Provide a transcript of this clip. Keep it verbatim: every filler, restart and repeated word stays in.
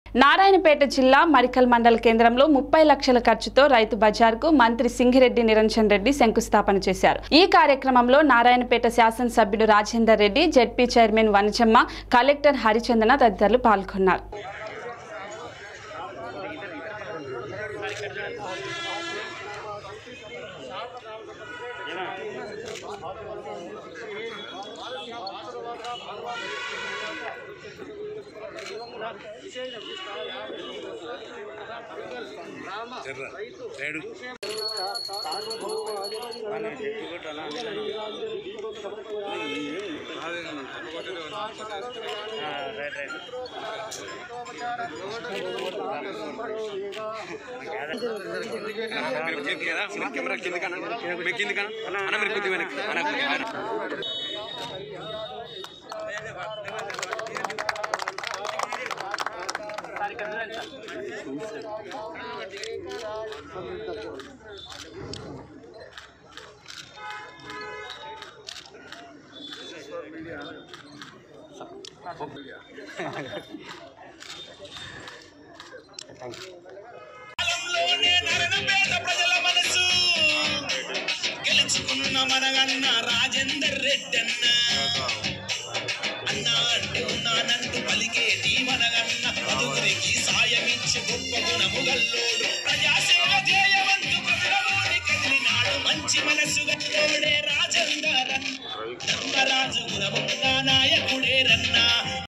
నారాయణపేట జిల్లా మరికల్ మండల కేంద్రంలో ముప్పై లక్షల ఖర్చుతో రైతు బజార్కు మంత్రి సింగిరెడ్డి నిరంజన్ రెడ్డి శంకుస్థాపన చేశారు. ఈ కార్యక్రమంలో నారాయణపేట శాసనసభ్యుడు Rajender Reddy, ZP chairman Vanajamma, collector Harichandana తదితరులు పాల్గొన్నారు. గెలుచుకున్న మనగన్న రాజేందర్ రెడ్డి అన్న అన్నా అంటే ఉన్నానంటూ పలికేటి మనగన్న పదుగురికి సాయమిచ్చి గొప్ప గుణముగల్లోడు ప్రజాసేవ ధ్యేయవంతు కొత్తలోని కదిలినాడు మంచి మనసు గట్టోడే రాజేందర్ అన్న రాజు గుణమున్న నాయకుడే రన్నా.